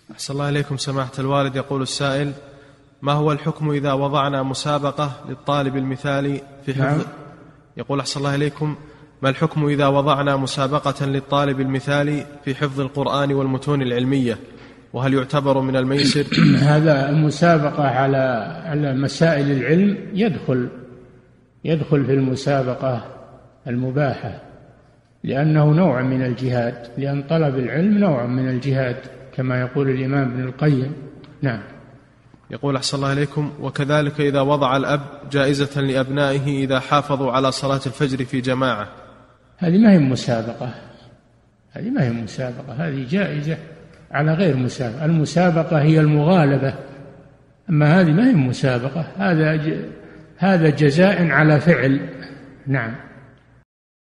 أحسن الله إليكم سماحة الوالد. يقول السائل: ما هو الحكم إذا وضعنا مسابقة للطالب المثالي في حفظ؟ نعم. يقول: أحسن الله إليكم، ما الحكم إذا وضعنا مسابقة للطالب المثالي في حفظ القرآن والمتون العلمية، وهل يعتبر من الميسر؟ هذا المسابقة على مسائل العلم يدخل في المسابقة المباحة، لأنه نوع من الجهاد، لأن طلب العلم نوع من الجهاد كما يقول الإمام ابن القيم. نعم. يقول: أحسن الله إليكم، وكذلك إذا وضع الأب جائزة لأبنائه إذا حافظوا على صلاة الفجر في جماعة، هذه ما هي مسابقة، هذه جائزة على غير مسابقة. المسابقة هي المغالبة، أما هذه ما هي مسابقة، هذا جزاء على فعل. نعم.